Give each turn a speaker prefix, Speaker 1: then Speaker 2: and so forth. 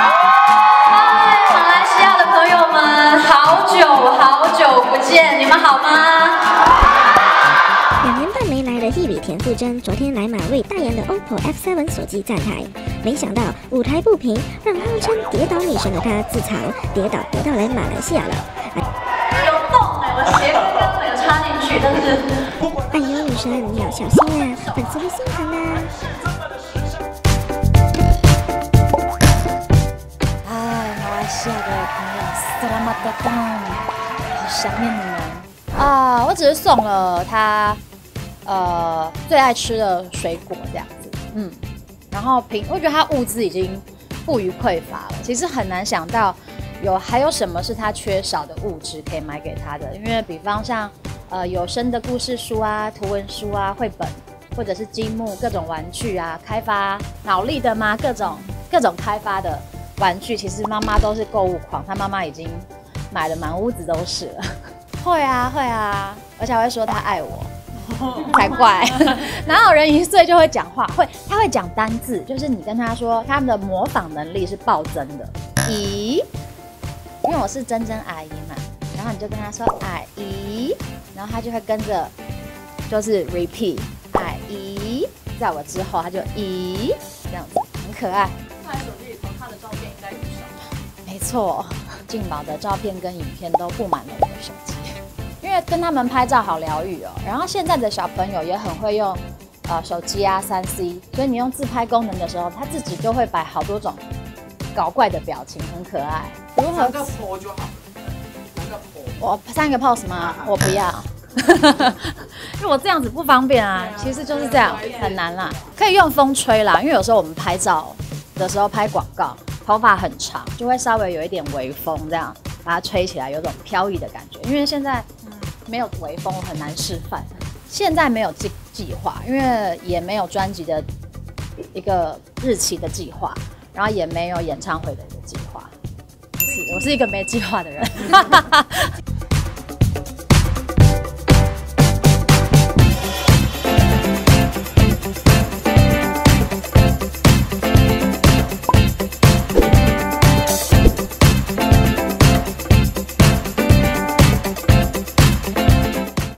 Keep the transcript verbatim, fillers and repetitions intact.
Speaker 1: 嗨，马来西亚的朋友们，好久好久不见，你们好吗？
Speaker 2: 两年半没来的Hebe田馥甄，昨天来马为代言的 O P P O F 七 手机站台，没想到舞台不平，让号称跌倒女神的她自嘲，跌倒跌到来马来西亚了。
Speaker 1: 有洞哎，我鞋跟根本有插进去，但是……
Speaker 2: 哎呦，女神你要小心啊，粉丝会心疼啊！
Speaker 3: 哎，马来西亚的朋友，萨拉马达当，好想念你们啊！我只是送了他。呃，最爱吃的水果这样子，嗯，然后平，我觉得他物资已经不予匮乏了。其实很难想到有还有什么是他缺少的物质可以买给他的，因为比方像呃有声的故事书啊、图文书啊、绘本，或者是积木、各种玩具啊，开发脑力的吗？各种各种开发的玩具，其实妈妈都是购物狂，他妈妈已经买了满屋子都是了。会啊会啊，而且还会说他爱我。才怪！哪有人一岁就会讲话？会，他会讲单字，就是你跟他说，他们的模仿能力是暴增的。姨，因为我是珍珍阿姨嘛，然后你就跟他说阿姨，然后他就会跟着，就是 repeat 阿姨，在我之后他就姨这样子，很可爱。
Speaker 4: 他手机里头他的照片应该有少。
Speaker 3: 没错，静宝的照片跟影片都布满了我的手机。因为跟他们拍照好疗愈哦，然后现在的小朋友也很会用，呃，手机啊三 C， 所以你用自拍功能的时候，他自己就会摆好多种搞怪的表情，很可爱。如何？
Speaker 4: 三个 po 就好了，三个 po。
Speaker 3: 我三个 pose 吗？我不要，因为我这样子不方便啊。其实就是这样，很难啦。可以用风吹啦，因为有时候我们拍照的时候拍广告，头发很长，就会稍微有一点微风，这样把它吹起来，有种飘逸的感觉。因为现在。没有微风，很难示范。现在没有计计划，因为也没有专辑的一个日期的计划，然后也没有演唱会的一个计划。是，我是一个没计划的人。